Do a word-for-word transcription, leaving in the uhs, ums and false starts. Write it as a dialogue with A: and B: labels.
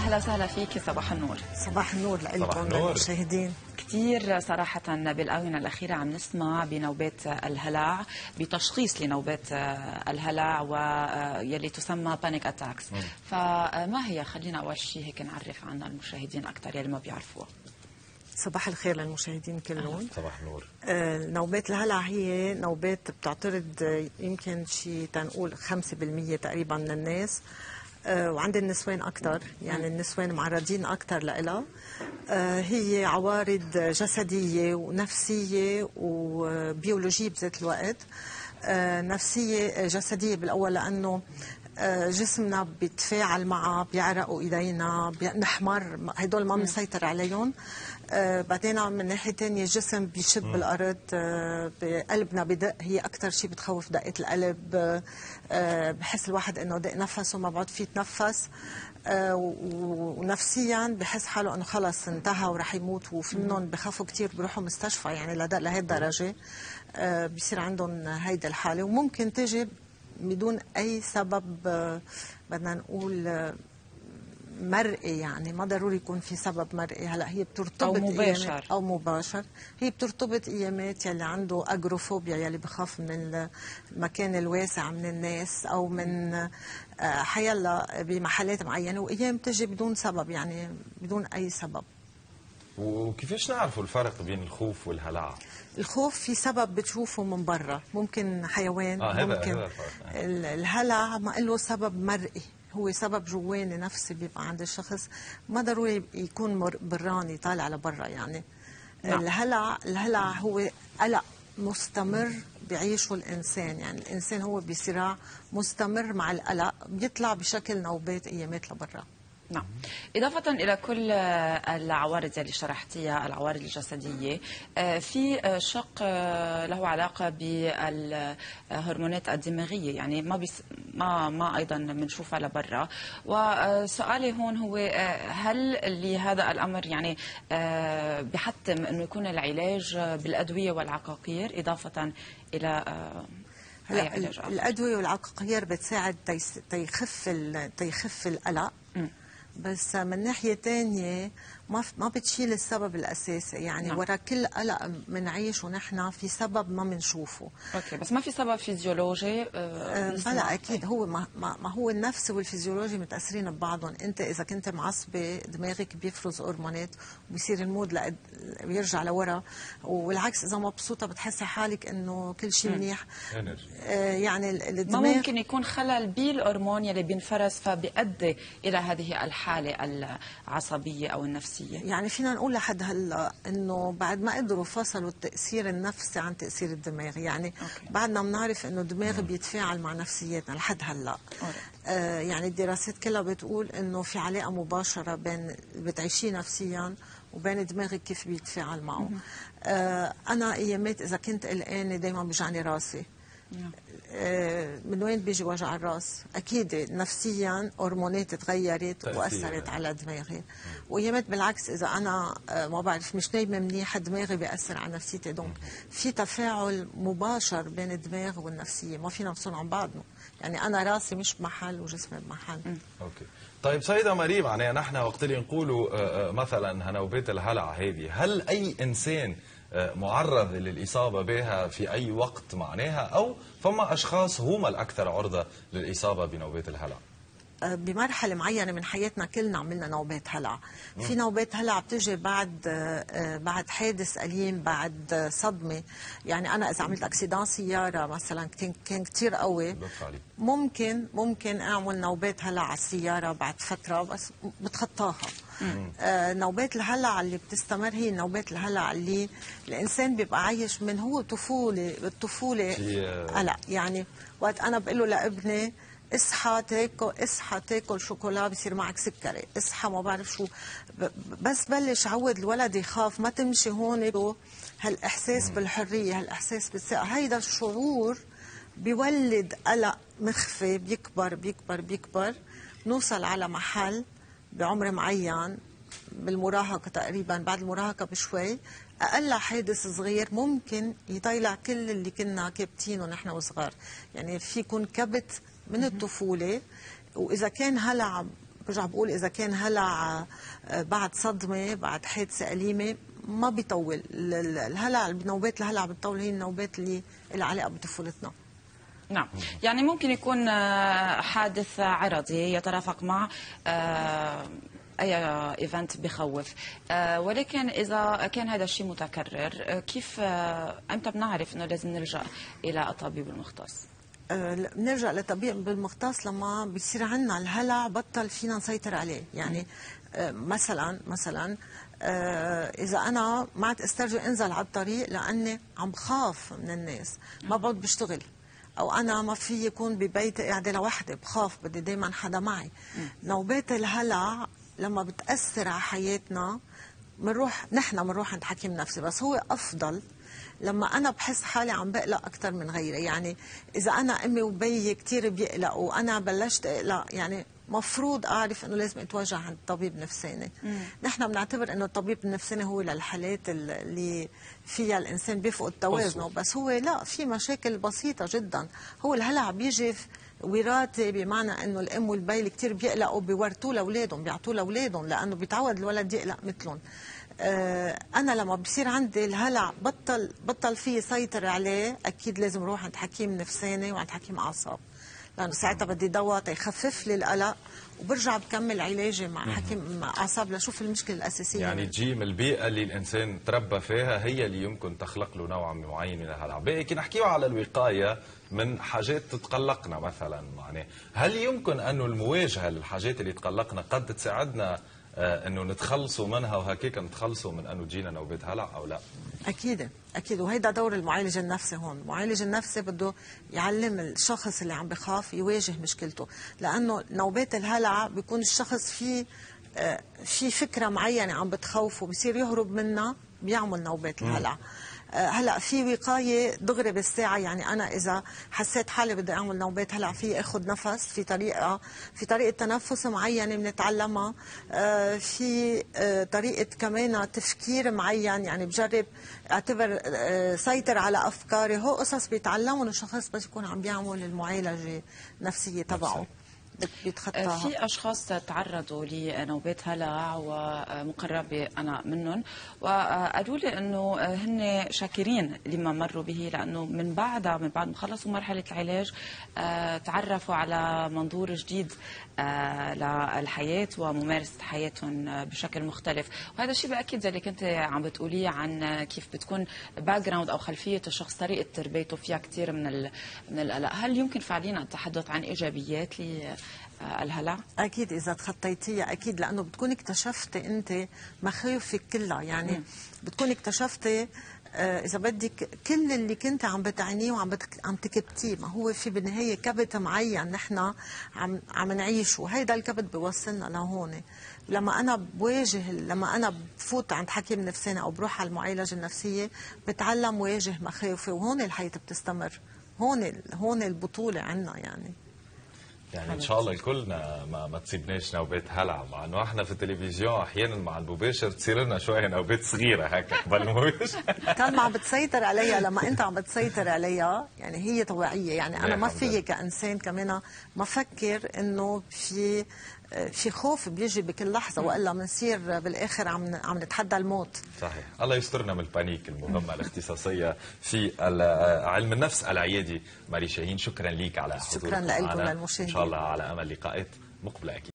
A: أهلا وسهلا فيك. صباح النور.
B: صباح النور لكم للمشاهدين.
A: كثير صراحة بالآونة الأخيرة عم نسمع بنوبات الهلع، بتشخيص لنوبات الهلع ويلي تسمى بانيك اتاكس. فما هي؟ خلينا أول شيء هيك نعرف عنها المشاهدين أكثر يلي ما بيعرفوها.
B: صباح الخير للمشاهدين كلهم.
C: صباح النور.
B: آه نوبات الهلع هي نوبات بتعترض يمكن شيء تنقول خمسة بالمئة تقريبا من الناس، آه وعند النسوان أكثر، يعني النسوان معرضين أكثر لها. آه هي عوارض جسدية ونفسية وبيولوجية بذات الوقت. آه نفسية جسدية بالأول لأنه جسمنا بيتفاعل معها، بيعرقوا ايدينا، بنحمر، هدول ما بنسيطر عليهم. آه بعدين من ناحيه ثانيه الجسم بيشد بالارض، آه قلبنا بدق، هي اكثر شيء بتخوف دقه القلب. آه بحس الواحد انه دق نفسه ما بعد في يتنفس. آه ونفسيا بحس حاله انه خلص انتهى وراح يموت، وفي منهم بخافوا كثير بيروحوا مستشفى يعني لهي الدرجه. آه بيصير عندهم هيدا الحاله، وممكن تجي بدون أي سبب بدنا نقول مرئي، يعني ما ضروري يكون في سبب مرئي. هلا هي بترتبط
A: أو مباشر
B: أو مباشر، هي بترتبط أيامات يلي عنده أجروفوبيا يلي بخاف من المكان الواسع من الناس أو من حيلا بمحلات معينة، وأيام تجي بدون سبب، يعني بدون أي سبب.
C: وكيفاش نعرفوا الفرق بين الخوف والهلع؟
B: الخوف في سبب بتشوفه من برا، ممكن حيوان،
C: آه
B: ممكن
C: هذا
B: الهلع ما له سبب مرئي، هو سبب جواني نفسي بيبقى عند الشخص، ما ضروري يكون براني طالع لبرا يعني. نعم. الهلع الهلع هو قلق مستمر بيعيشه الانسان، يعني الانسان هو بصراع مستمر مع القلق، بيطلع بشكل نوبات ايامات لبرا.
A: نعم. إضافة إلى كل العوارض اللي شرحتيها، العوارض الجسدية، في شق له علاقة بالهرمونات الدماغية، يعني ما بيس ما ما أيضا بنشوفها لبرا. وسؤالي هون هو هل لهذا الأمر يعني بحتم إنه يكون العلاج بالأدوية والعقاقير إضافة إلى
B: هلا الأدوية والعقاقير بتساعد تيخف تيخف القلق، بس من ناحية تانية ما ما بتشيل السبب الأساسي، يعني نعم. ورا كل قلق بنعيشه ونحن في سبب ما بنشوفه.
A: اوكي، بس ما في سبب فيزيولوجي؟
B: آه لا اكيد، هو ما, ما هو النفس والفيزيولوجي متاثرين ببعضهم. انت اذا كنت معصبه دماغك بيفرز هرمونات وبيصير المود لقد بيرجع لورا، والعكس اذا مبسوطه بتحسي حالك انه كل شيء منيح. آه يعني الدماغ
A: ما ممكن يكون خلل بالهرمون يلي بينفرز فبيؤدي الى هذه الحاله العصبيه او النفسيه؟
B: يعني فينا نقول لحد هلا انه بعد ما قدروا فصلوا التاثير النفسي عن تاثير الدماغ، يعني أوكي. بعدنا بنعرف انه الدماغ بيتفاعل مع نفسيتنا لحد هلا. آه يعني الدراسات كلها بتقول انه في علاقه مباشره بين بتعيشيه نفسيا وبين دماغك كيف بيتفاعل معه. آه انا ايامات اذا كنت قلقانه دائما بيجعني راسي. آه من وين بيجي وجع الراس؟ اكيد نفسيا هرمونات تغيرت واثرت على دماغي، وايامات بالعكس اذا انا آه ما بعرف مش نايمه منيح دماغي بياثر على نفسيتي. دونك في تفاعل مباشر بين الدماغ والنفسيه، ما فينا نفصل عن بعضنا، يعني انا راسي مش بمحل وجسمي بمحل.
C: اوكي. طيب سيدة مريم، يعني نحن وقت اللي نقولوا مثلا نوبات الهلع هذه، هل اي انسان معرض للإصابة بها في أي وقت معناها، أو فما أشخاص هم الأكثر عرضة للإصابة بنوبات الهلع؟
B: بمرحلة معينة من حياتنا كلنا عملنا نوبات هلع. في نوبات هلع بتجي بعد بعد حادث أليم، بعد صدمة. يعني أنا إذا عملت أكسيدان سيارة مثلا كان كتير قوي، ممكن ممكن أعمل نوبات هلع على السيارة بعد فترة، بس بتخطاها. آه نوبات الهلع اللي بتستمر هي نوبات الهلع اللي الانسان بيبقى عايش من هو طفوله بالطفوله قلق. يعني وقت انا بقول له لابني اصحى تاكل اصحى تاكل شوكولا بصير معك سكري، اصحى ما بعرف شو، بس بلش عود الولد يخاف ما تمشي هون، هالاحساس بالحريه، هالاحساس بالثقه، هيدا الشعور بيولد قلق مخفي بيكبر بيكبر بيكبر، نوصل على محل بعمر معين بالمراهقة تقريبا، بعد المراهقة بشوي أقل حادث صغير ممكن يطيلع كل اللي كنا كابتينه نحن وصغار. يعني في يكون كبت من الطفولة، وإذا كان هلع برجع بقول اذا كان هلع بعد صدمه بعد حادثه اليمه ما بيطول. الهلع، نوبات الهلع بتطول هي النوبات اللي لها علاقه بطفولتنا.
A: نعم، يعني ممكن يكون حادث عرضي يترافق مع اي ايفنت بخوف، ولكن اذا كان هذا الشيء متكرر كيف امتى بنعرف انه لازم نلجا الى الطبيب المختص؟
B: بنرجع للطبيب المختص لما بيصير عندنا الهلع بطل فينا نسيطر عليه. يعني مثلا مثلا اذا انا ما عاد استرجي انزل على الطريق لاني عم بخاف من الناس، ما بعد بشتغل، او انا ما في يكون ببيتي قاعده لوحدي بخاف بدي دائما حدا معي. نوبات الهلع لما بتاثر على حياتنا بنروح نحن بنروح عند حكيم نفسي، بس هو افضل لما انا بحس حالي عم بقلق اكثر من غيري. يعني اذا انا امي وبيي كثير بيقلقوا وانا بلشت اقلق، يعني مفروض اعرف انه لازم اتوجه عند طبيب نفساني. نحن بنعتبر انه الطبيب النفساني هو للحالات اللي فيها الانسان بيفقد توازنه، بس هو لا، في مشاكل بسيطه جدا. هو الهلع بيجي وراثي، بمعنى انه الام والبي اللي كثير بيقلقوا بيورثوه لاولادهم، بيعطوه لاولادهم لانه بيتعود الولد يقلق مثلهم. آه انا لما بصير عندي الهلع بطل بطل في سيطر عليه، اكيد لازم اروح عند حكيم نفساني وعند حكيم اعصاب، لانه ساعتها بدي دواء تيخفف لي القلق، وبرجع بكمل علاجي مع حكيم اعصاب لاشوف المشكله الاساسيه.
C: يعني تجي من البيئه اللي الانسان تربى فيها هي اللي يمكن تخلق له نوع معين من الهلع. بقي نحكيه على الوقايه من حاجات تتقلقنا مثلا، يعني هل يمكن انه المواجهه للحاجات اللي تقلقنا قد تساعدنا آه انه نتخلصوا منها وهكيك نتخلصوا من انه تجينا نوبات هلع او لا؟
B: اكيد اكيد، وهيدا دور المعالج النفسي هون. المعالج النفسي بده يعلم الشخص اللي عم بخاف يواجه مشكلته، لانه نوبات الهلع بيكون الشخص في آه في فكره معينه عم بتخوفه، بصير يهرب منها بيعمل نوبات الهلع. هلا في وقايه دغري بالساعه، يعني انا اذا حسيت حالي بدي اعمل نوبات هلع في اخذ نفس، في طريقه في طريقه تنفس معينه بنتعلمها، في طريقه كمان تفكير معين، يعني بجرب اعتبر سيطر على افكاري. هو قصص بيتعلمهم الشخص بس يكون عم بيعمل المعالجه النفسيه تبعه بيتخطاها.
A: في اشخاص تعرضوا لنوبات هلع ومقربه انا منهم، وقالوا لي انه هن شاكرين لما مروا به، لانه من بعدها من بعد ما خلصوا مرحله العلاج تعرفوا على منظور جديد للحياه وممارسه حياتهم بشكل مختلف. وهذا الشيء باكيد زي اللي كنت عم بتقوليه عن كيف بتكون باك جراوند او خلفيه الشخص، طريقه تربيته فيها كثير من من القلق. هل يمكن فعليا التحدث عن ايجابيات الهلع؟
B: اكيد اذا تخطيتيها اكيد، لانه بتكون اكتشفتي انت مخاوفك كلها، يعني م. بتكون اكتشفتي آه اذا بدك كل اللي كنت عم بتعنيه وعم بتك... عم تكبتيه. ما هو في بالنهايه كبت معين نحن عم عم نعيشه، وهيدا الكبت بيوصلنا لهون. لما انا بواجه لما انا بفوت عند حكيم نفساني او بروح على المعالجه النفسيه بتعلم واجه مخاوفي، وهون الحياه بتستمر. هون هون البطوله عندنا. يعني
C: يعني ان شاء الله الكلنا ما, ما تصيبناش نوبات هلع، مع انه احنا في التلفزيون احيانا مع المباشر تصير لنا شويه نوبات صغيره هكا قبل المباشر.
B: كان ما عم بتسيطر عليها، لما انت عم بتسيطر عليها يعني هي طبيعيه. يعني انا ما في كانسان كمان ما فكر انه في في خوف بيجي بكل لحظه، والا بنصير بالاخر عم عم نتحدى الموت.
C: صحيح. الله يسترنا من البانيك. المهمه الاختصاصيه في علم النفس العيادي ماري شاهين، شكرا ليك على حضورك.
B: شكرا لكم للمشاهدين،
C: ان شاء الله على امل لقاءات مقبله اكيد.